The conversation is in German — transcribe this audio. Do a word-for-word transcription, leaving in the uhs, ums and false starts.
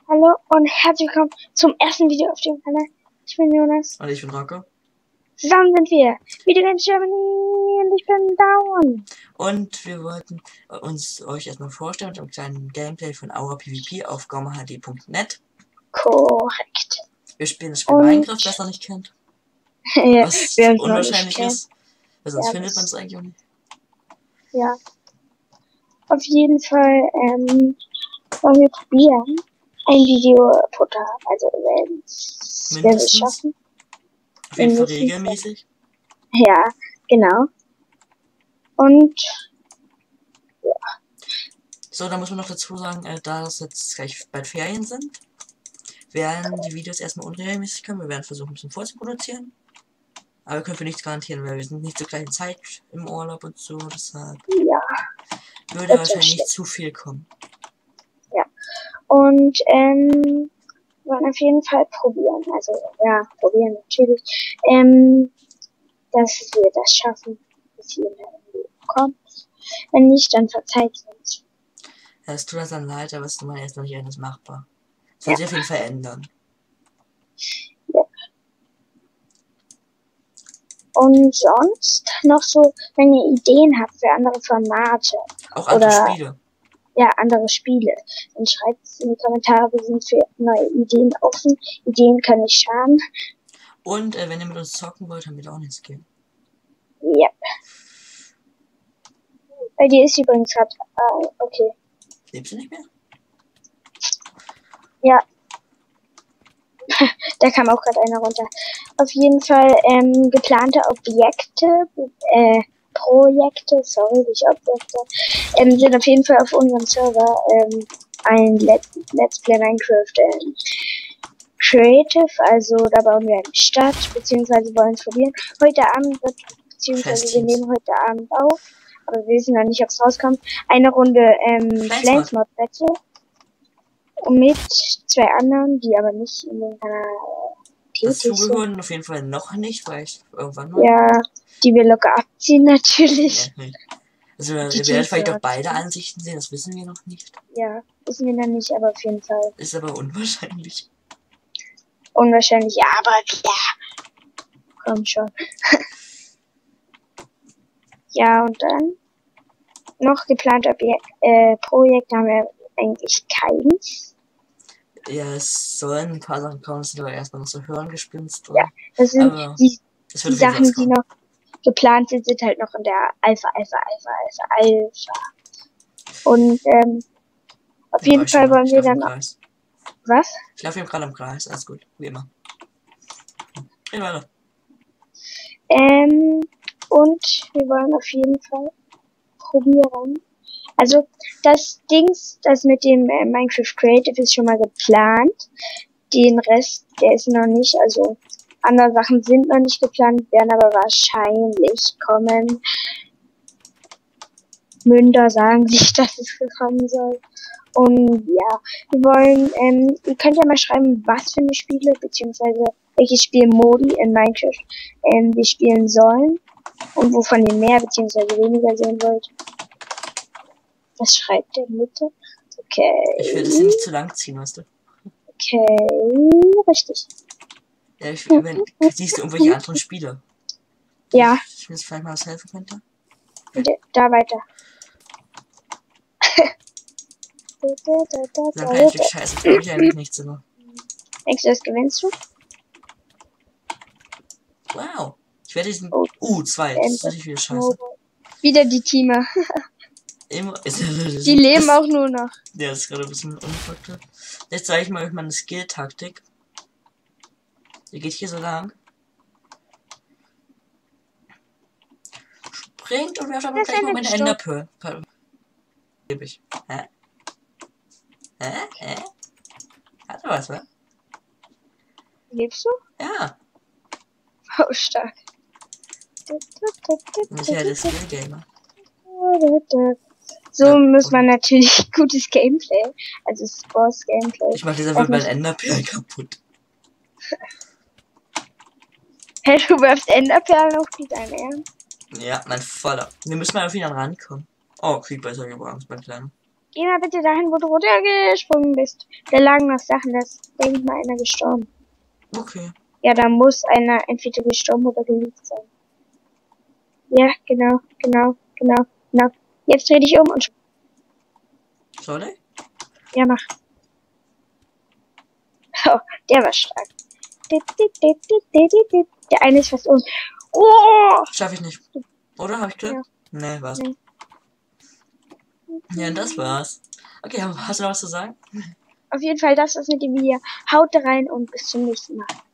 Hallo und herzlich willkommen zum ersten Video auf dem Kanal. Ich bin Jonas. Und ich bin Rocco. Zusammen sind wir Video Games Germany und ich bin Down. Und wir wollten uns euch erstmal vorstellen mit einem kleinen Gameplay von our PvP auf gaumahd punkt net. Korrekt. Wir spielen das Spiel Und Minecraft, wer es noch nicht kennt. ja, Was wir haben unwahrscheinlich noch nicht ist. Weil sonst ja, findet man es eigentlich auch nicht. Ja. Auf jeden Fall ähm, wollen wir probieren, ein Video pro Tag, also wenn wir es schaffen. Auf jeden Fall regelmäßig. Ja, genau. Und ja. So, da muss man noch dazu sagen, äh, da das jetzt gleich bald Ferien sind, werden die Videos erstmal unregelmäßig kommen. Wir werden versuchen, ein bisschen vorzuproduzieren. Aber wir können für nichts garantieren, weil wir sind nicht zur gleichen Zeit im Urlaub und so, deshalb ja, würde wahrscheinlich nicht zu viel kommen. Ja. Und ähm, wir wollen auf jeden Fall probieren. Also ja, probieren natürlich. Ähm, dass wir das schaffen, bis hierhin kommt. Wenn nicht, dann verzeiht uns. Ja, es tut uns dann leid, aber es ist jetzt noch nicht alles machbar. Das Ja. wird sich auf jeden Fall ändern. Ja. Und sonst noch so, wenn ihr Ideen habt für andere Formate. Auch andere oder, Spiele. Ja, andere Spiele. Dann schreibt es in die Kommentare, wir sind für neue Ideen offen. Ideen können nicht schaden. Und äh, wenn ihr mit uns zocken wollt, haben wir da auch einen Skill. Ja. Bei dir ist übrigens gerade, äh, okay. Lebst du nicht mehr? Ja. Da kam auch gerade einer runter. Auf jeden Fall ähm, geplante Objekte, äh, Projekte, sorry, nicht Objekte, ähm, sind auf jeden Fall auf unserem Server ähm, ein Let Let's Play Minecraft ähm, Creative, also da bauen wir eine Stadt, beziehungsweise wollen es probieren. Heute Abend wird, beziehungsweise wir nehmen heute Abend auf, aber wir wissen noch nicht, ob es rauskommt, eine Runde ähm, Flames-Mod Battle mit zwei anderen, die aber nicht in den Kanal das tätig sind. zugehören auf jeden Fall noch nicht, weil ich irgendwann mal... Ja, die wir locker abziehen natürlich. Ja, also ihr werdet vielleicht auch beide Ansichten sehen, das wissen wir noch nicht. Ja, wissen wir noch nicht, aber auf jeden Fall. Ist aber unwahrscheinlich. Unwahrscheinlich, ja, aber ja. Komm schon. Ja, und dann noch geplante Objekt, äh, Projekte haben wir eigentlich keins. Ja, es sollen ein paar Sachen kommen, es sind aber erstmal noch so Hirngespinst. Ja, das sind aber die, das die Sachen, die noch geplant sind, sind halt noch in der Alpha, Alpha, Alpha, Alpha, Alpha. Und ähm, auf jeden Fall wollen wir dann... Was? Ich laufe eben gerade im Kreis, alles gut, wie immer. Gehen weiter. Ähm, und wir wollen auf jeden Fall probieren. Also das Dings, das mit dem äh, Minecraft Creative ist schon mal geplant. Den Rest, der ist noch nicht, also andere Sachen sind noch nicht geplant, werden aber wahrscheinlich kommen. Münder sagen sich, dass es gekommen soll. Und ja, wir wollen, ähm, ihr könnt ja mal schreiben, was für eine Spiele, beziehungsweise welche Spielmodi in Minecraft ähm, wir spielen sollen. Und wovon ihr mehr, beziehungsweise weniger sehen wollt. Was schreibt der Mitte? Okay. Ich will das hier nicht zu lang ziehen, weißt du? Okay, richtig. Ja, ich, wenn, siehst du irgendwelche anderen Spiele? Ja. Ich mir das vielleicht mal was helfen könnte. Da weiter. So ein kleines Stück Scheiße, glaube ich eigentlich nichts immer. Denkst du, das gewinnst du? Wow. Ich werde diesen... Uh, zwei. Das ist natürlich wieder scheiße. Wieder die Teamer. Immer, ist, die leben das, auch nur noch. Ja, das ist gerade ein bisschen unpraktisch. Jetzt zeige ich mal euch meine Skill-Taktik. Die geht hier so lang. Springt und werft aber gleich mal meine Enderpearl. Gebe ich. Hä? Hä? Hä? Hat er was, wa? Lebst du? Ja. Oh, stark. Michael ist Skill-Gamer. So ja, muss man natürlich gutes Gameplay, also Sports Gameplay. Ich mach jetzt einfach mein Enderperl kaputt. Hey, du wirfst Enderperlen auf die dein Ernst? Ja, mein voller. Wir müssen mal auf ihn rankommen. Oh, Creeper ist ja gebrannt, mein Kleiner. Geh mal bitte dahin, wo du runtergesprungen bist. Da lagen noch Sachen, da ist, denke ich mal, einer gestorben. Okay. Ja, da muss einer entweder gestorben oder geleakt sein. Ja, genau, genau, genau, genau. Jetzt dreh dich um und... Soll ich? Ja, mach. Oh, der war stark. Der eine ist fast um. Oh! Schaffe ich nicht. Oder? Habe ich Glück? Ja. Nee, was? Nee. Ja, das war's. Okay, hast du noch was zu sagen? Auf jeden Fall, das war's mit dem Video. Haut rein und bis zum nächsten Mal.